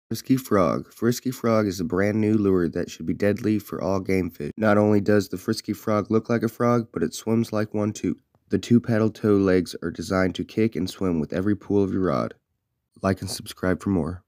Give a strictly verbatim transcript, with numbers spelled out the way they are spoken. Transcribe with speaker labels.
Speaker 1: Frisky Frog. Frisky Frog is a brand new lure that should be deadly for all game fish. Not only does the Frisky Frog look like a frog, but it swims like one too. The two paddle toe legs are designed to kick and swim with every pull of your rod. Like and subscribe for more.